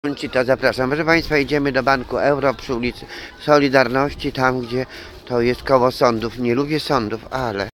To zapraszam. Proszę Państwa, idziemy do Banku Euro przy ulicy Solidarności, tam gdzie to jest koło sądów. Nie lubię sądów, ale